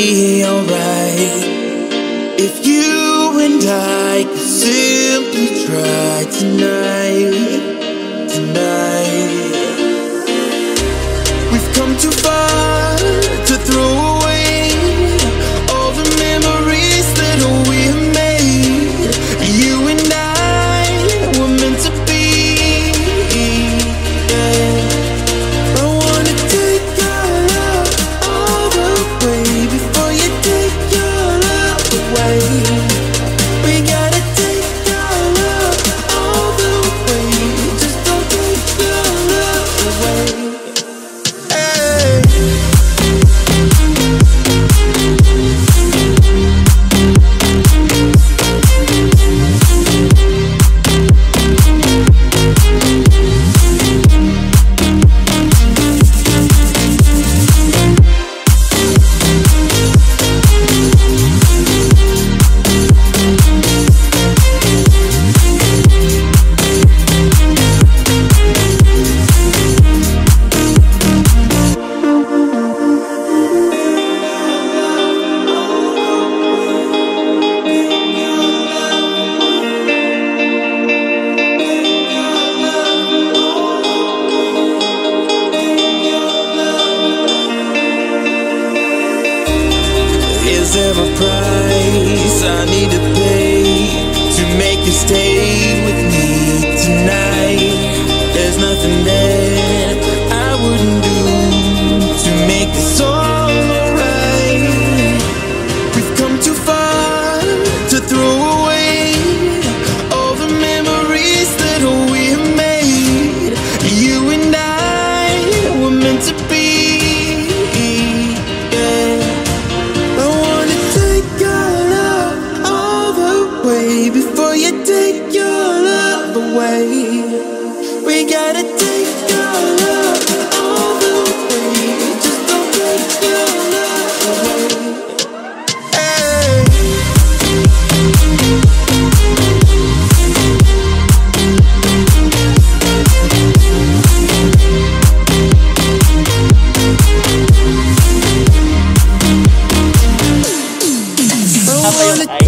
be alright if you and I could simply try tonight, tonight. We've come too far to throw away all the memories that we have made. You and I were meant to be, yeah. I wanna take your love all the way before you take your love away. We gotta take your love all the way, just don't take your love away. Is there a price I need to pay to make you stay with me tonight? There's nothing that I wouldn't do to make this all alright. We've come too far to throw away all the memories that we have made. You and I were meant to be. Before you take your love away, we gotta take your love all the way, just don't take your love away. Hey. I wanna